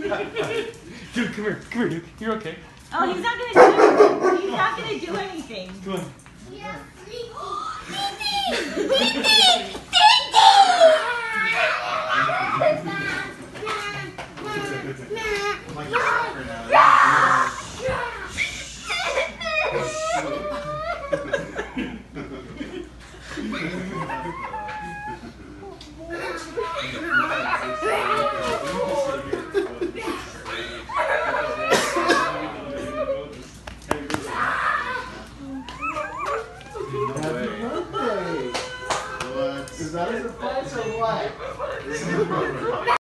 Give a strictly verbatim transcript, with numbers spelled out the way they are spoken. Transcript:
Dude, come here, come here. You're okay. Oh, he's not gonna do. He's not gonna do anything. Come on. Yeah. Like a soccer now.